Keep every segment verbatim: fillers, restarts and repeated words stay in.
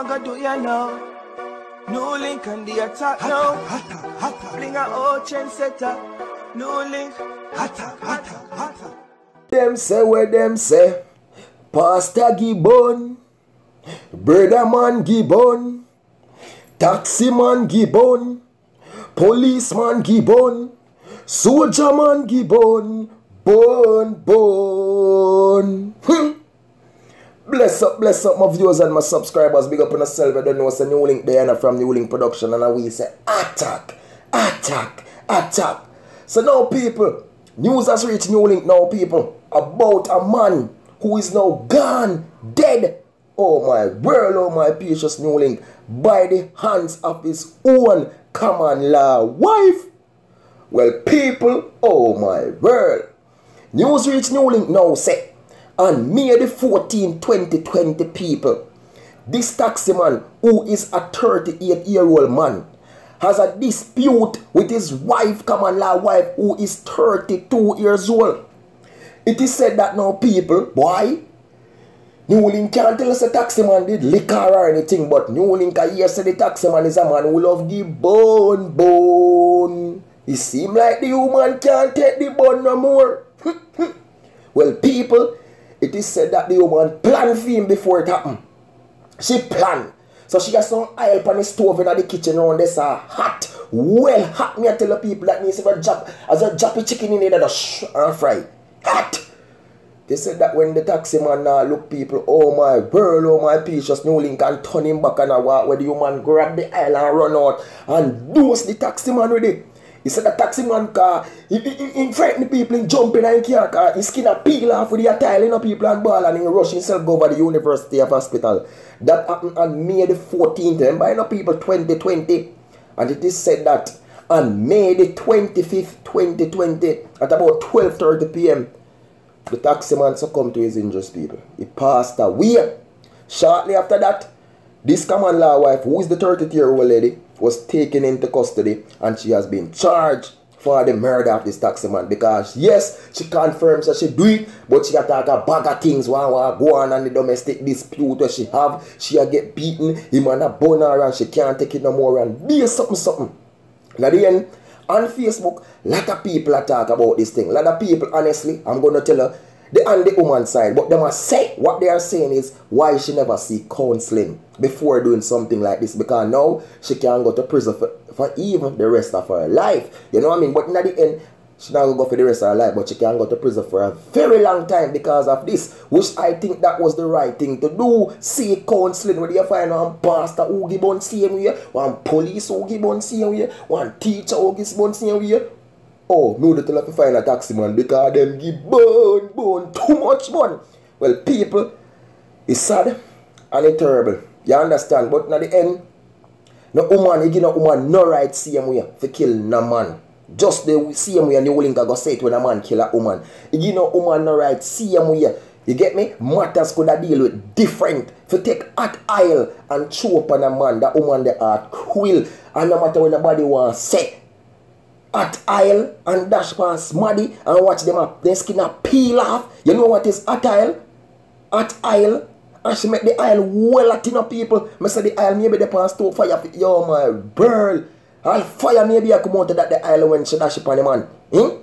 I gonna do ya now? New link on the attack now. Hotter, hotter, bring a old chain setter. New link. Hotter, hotter, hotter. Them say where them say. Pastor Gibbon, Brother Man Gibbon, Taxi Man Gibbon, Policeman Gibbon, Soldier Man Gibbon, Bone, bone. Hmm. Bless up, bless up my viewers and my subscribers. Big up on yourself. I don't know what's a New Link there from New Link Production. And we say attack, attack, attack. So now people, news has reached New Link now people about a man who is now gone, dead. Oh my world, oh my precious New Link. By the hands of his own common law wife. Well people, oh my world. News reached New Link now say. On May the fourteenth, twenty twenty people, this taxi man, who is a thirty-eight year old man, has a dispute with his wife, common law wife, who is thirty-two years old. It is said that now people, boy, New Link can't tell us the taxi man did liquor or anything, but New Link a year said the taxi man is a man who love the bone, bone. It seems like the woman can't take the bone no more. Well people, it is said that the woman planned for him before it happened. She planned. So she got some oil on the stove in the kitchen around this uh, hot. Well hot. Me I tell the people that means if I drop as a droppy chicken in it and sh and fry. Hot. They said that when the taxi man uh, look people, oh my girl, oh my precious New Link, and turn him back and I walk where the woman grab the oil and run out and dose the taxi man with it. He said the taxi man car, he, he, he, he frighten the people in jumping in car car, his skin a peel off with the attire, you know, people and ball and he rush himself go over the University of Hospital. That happened on May the fourteenth, remember, you know, people, twenty twenty. And it is said that on May the twenty-fifth, twenty twenty, at about twelve thirty p m, the taxi man succumbed to his injuries, people. He passed away. Shortly after that, this common law wife, who is the thirty-two year old lady, was taken into custody and she has been charged for the murder of this taxi man because yes, she confirms that she do it, but she attack a bag of things while go on and the domestic dispute that she have. She a get beaten, him and a bun her and she can't take it no more and be something something. And at the end, on Facebook, a lot of people are talk about this thing. A lot of people, honestly, I'm gonna tell her, they on the woman's side, but they must say what they are saying is why she never see counseling before doing something like this, because now she can go to prison for, for even the rest of her life. You know what I mean? But in the end, she not going to go for the rest of her life, but she can go to prison for a very long time because of this, which I think that was the right thing to do. See counseling, whether you find one pastor who give on same way, one police who give on same way, one teacher who give on same way. Oh, no, they tell her to find a taxi man because them give bone, bone, too much bone. Well, people, it's sad and it's terrible. You understand? But at the end, no woman, you give no woman no right same way to kill no man. Just the same way New Link go say it when a man kill a woman. You give no woman no right same way. You get me? Matters could have deal with different. If you take hot oil and chew up on a man, that woman they are quill. And no matter what nobody wants to say. Hot oil and dash past muddy and watch them up. Their skin up peel off. You know what is hot oil? Hot oil. And she make the oil well at enough people. I say the oil maybe they pass to fire. Yo my girl. I'll fire maybe I come out of that the oil when she dash upon the man. Hmm?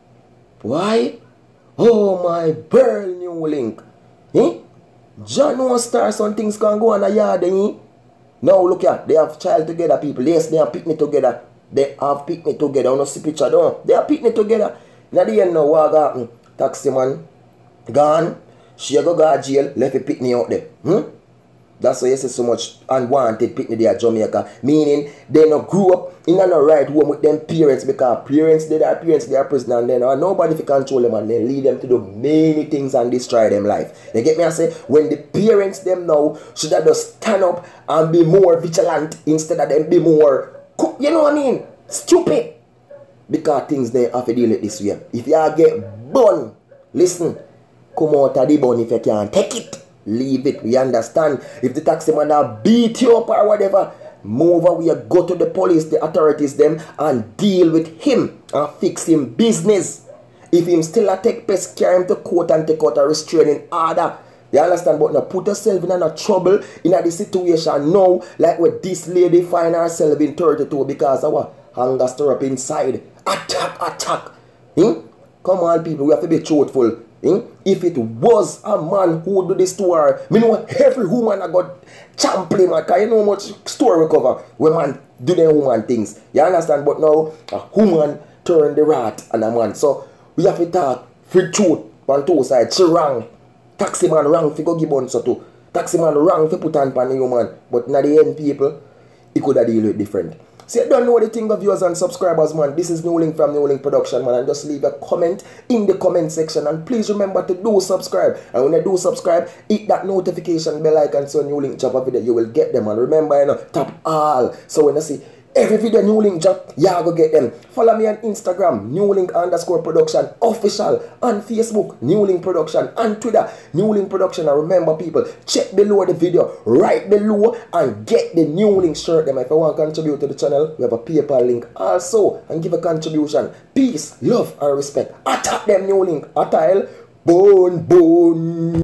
Why? Oh my girl New Link. Hmm? John no star some things can go on a yard. Eh? Now look here. They have child together people. Yes, they have picnic together. They have picnic together. I don't see picture down. They have picnic together. Now the end now what happened? Taxi man gone. She go go to jail. Left a picnic out there. Hmm? That's why you see so much unwanted picnic there at Jamaica. Meaning they not grew up in a no right home with them parents because parents they are parents they are prison and then nobody can control them and then lead them to do many things and destroy them life. You get me? I say when the parents them now should have just stand up and be more vigilant instead of them be more. You know what I mean? Stupid. Because things they have to deal with this way. If you get bun, listen, come out of the bun if you can't take it. Leave it. We understand. If the taxi man beat you up or whatever, move away, go to the police, the authorities them and deal with him and fix him business. If him still a take pest, carry him to court and take out a restraining order. You understand? But now put yourself in a trouble in a situation now, like where this lady find herself in thirty-two because our hunger stir up inside. Attack, attack. Hmm? Come on, people, we have to be truthful. Hmm? If it was a man who do this to her, me know every woman I got champion, man, because you know how much story recover when man do them woman things. You understand? But now a woman turn the rat and a man. So we have to talk free truth on two sides. She wrong. Taxi man wrong for go give on so too. Taxi man wrong for put on pan the human. But in the end, people, he could have deal with different. So you don't know the thing of viewers and subscribers, man. This is New Link from New Link Production, man. And just leave a comment in the comment section. And please remember to do subscribe. And when you do subscribe, hit that notification bell icon so New Link drop a video, you will get them. And remember, you know, tap all. So when you see every video New Link drop, you go get them. Follow me on Instagram, New Link underscore production official. On Facebook, New Link Production. On Twitter, New Link Production. And remember, people, check below the video, right below, and get the New Link shirt. Them. If you want to contribute to the channel, we have a PayPal link also. And give a contribution. Peace, love, and respect. Attack them, New Link. Attile, bone, bone.